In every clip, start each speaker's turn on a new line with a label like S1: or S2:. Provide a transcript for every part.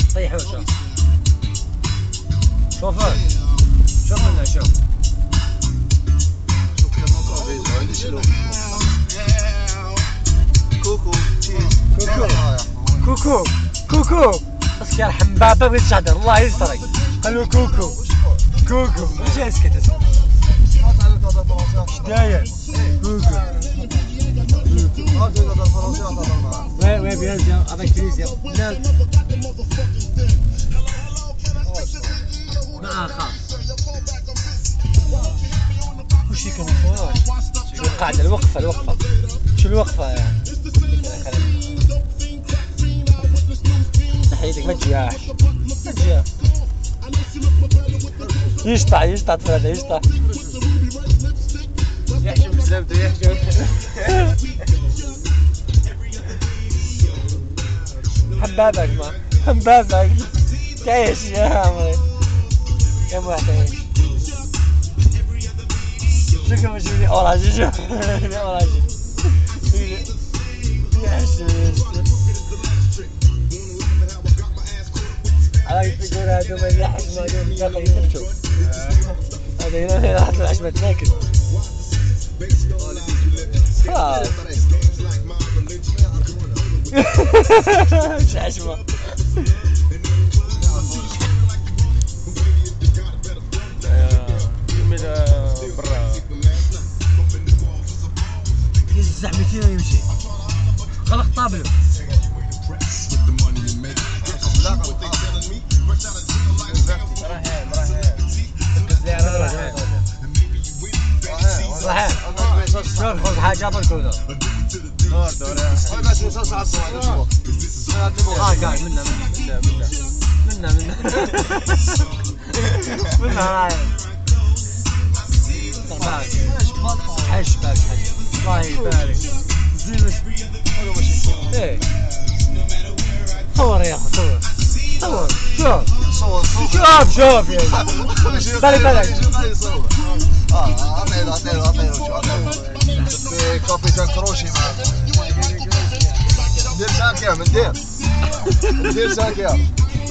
S1: طيحوا شوف شوفوا شوف لنا شوف
S2: كوكو
S1: كوكو كوكو بس يا حمبابه بغيت تهضر الله يسترك قالوا كوكو كوكو واش اسكت اش داير كوكو وي بيان بيان avec plaisir مع خاص وش كان شو القاعده الوقفه شو الوقفه نحيدك ما تجياش يشطع تفرد يشطع
S2: يحشم بزاف دا يحشم
S1: حبابك تعيش يا عمري يا معتيش شوف كيف يجيني اوراجي شوف اوراجي على تقول هذا ما يلحق ما يلحق يمشوا هذا هنا راح العشبة تاكل خلاص مش عشبة برا كيس الزحمتين يمشي خلق طابلو شوف خذ حاجة بالكوزة قاعد منا حش الله يبارك زين ايه صور يا اخي صور شوف يا بالك
S2: عطيله كابيتان كروشي ندير 5 ايام ندير 5 ايام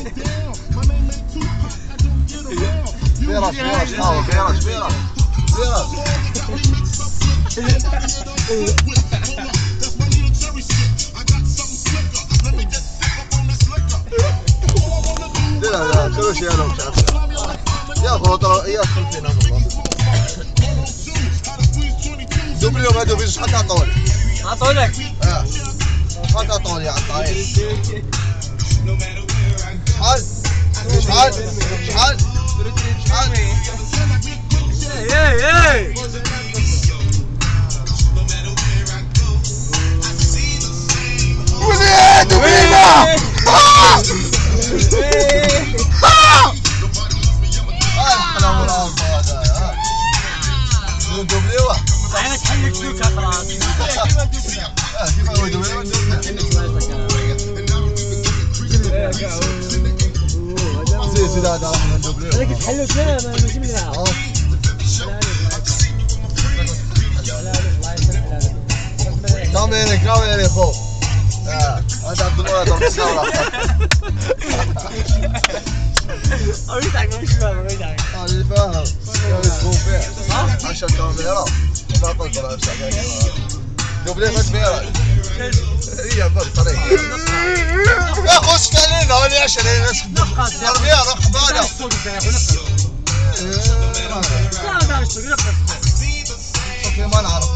S2: لا كروشي انا مش عارف يدخل فينا والله دوبليو ما دوبليوش حتى عطولك حتى عطولي عطايل شحال
S1: اي
S2: وليد وبينا دوبليو
S1: صحيح تحلك دوكا خلاص
S2: كيف هو دوبليو زيد هذا راح من دوبليو
S1: هذاك تحلو شنو ماشي منها
S2: كاميري خو هذا عبد الله هذا مصور
S1: أريدك مش فاهم أريدك
S2: أنا فاهم يكون فيه 10 كاميرا نعطيك ولا دوبليو كاميرا هي بالطريق يا اخو استنينا ولا 20 اربيع رقم هذا ما نعرف